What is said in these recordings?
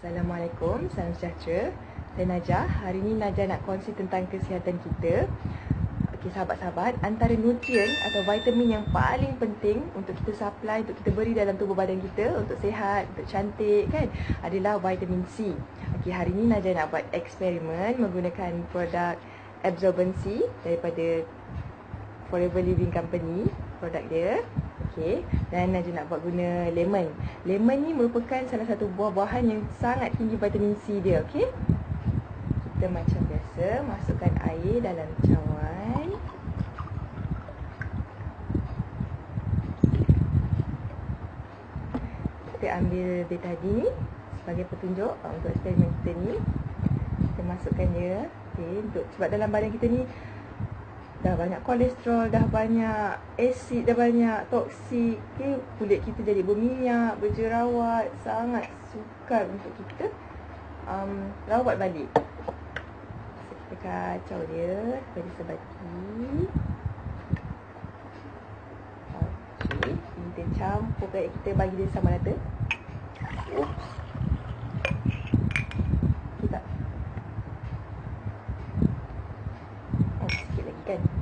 Assalamualaikum, salam sejahtera. Saya Najah. Hari ini Najah nak kongsi tentang kesihatan kita. Okey sahabat-sahabat, antara nutrien atau vitamin yang paling penting untuk kita supply, untuk kita beri dalam tubuh badan kita untuk sihat, untuk cantik kan, adalah vitamin C. Okey, hari ini Najah nak buat eksperimen menggunakan produk absorbency daripada Forever Living Company, produk dia. Okey, dan Najah nak buat guna lemon. Lemon ni merupakan salah satu buah-buahan yang sangat tinggi vitamin C dia, okey. Kita macam biasa masukkan air dalam cawan. Kita ambil betadine ni sebagai petunjuk untuk eksperimen kita ni. Kita masukkan dia, okey, untuk sebab dalam badan kita ni dah banyak kolesterol, dah banyak asid, dah banyak toksik, okay? Kulit kita jadi berminyak, berjerawat, sangat sukar untuk kita rawat balik. So, kita kacau dia supaya dia sebati. Okey, kita campur, kita bagi dia sama rata. Oops. Kita sikit lagi kan.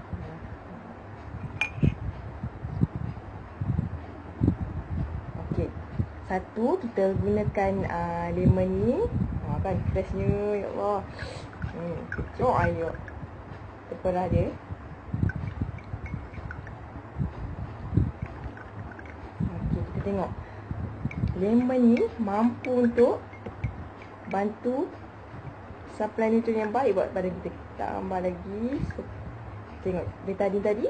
Okey. Satu, kita gunakan lemon ni. Kan freshnya, ya Allah. Kecok air. Kita perah dia. Okey, kita tengok. Lemon ni mampu untuk bantu supply nutrien yang baik buat badan kita. Tambah lagi. Tengok betadine tadi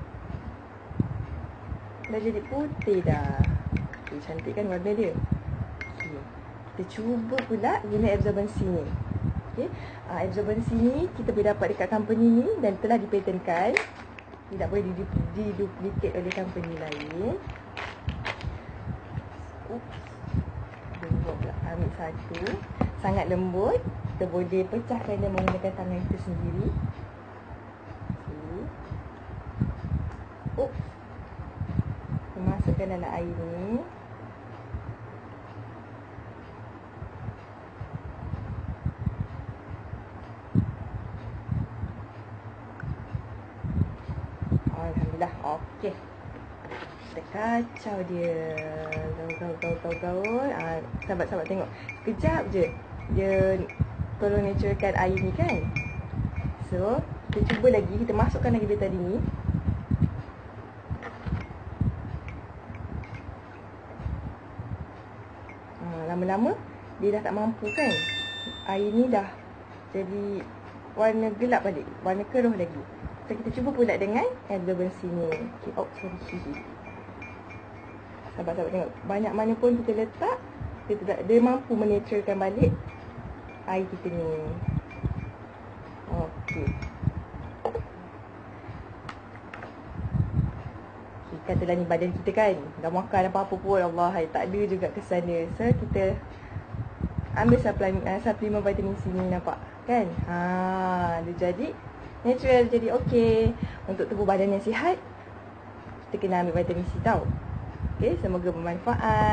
dah jadi putih dah. Okay, cantik kan warna dia. Okay. Kita cuba pula guna absorbency ni. Okay. Absorbency ni kita boleh dapat dekat company ni dan telah dipatenkan. Tidak boleh diduplicate oleh company lain. Oops. Lembut pula. Ambil satu. Sangat lembut. Kita boleh pecahkan dia menggunakan tangan kita sendiri. Okay. Oops. Kita masukkan dalam air ni. Alhamdulillah. Okey. Kita kacau dia. Gaul. Sahabat-sahabat tengok. Sekejap je dia tolong naturalkan air ni kan. So, kita cuba lagi. Kita masukkan lagi betadine ni. Lama-lama dia dah tak mampu kan. Air ni dah jadi warna gelap balik, warna keruh lagi. So, kita cuba pula dengan absorbency ni. Okay. Oh, sorry. Sahabat-sahabat tengok, banyak mana pun kita letak, dia mampu menetralkan balik air kita ni. Okey. Katalah ni badan kita kan, dah makan apa-apa pun, Allah, tak ada juga kesan dia. So, kita ambil suplemen vitamin C ni, nampak kan? Dia jadi natural, jadi okey. Untuk tubuh badan yang sihat, kita kena ambil vitamin C tau. Okey, semoga bermanfaat.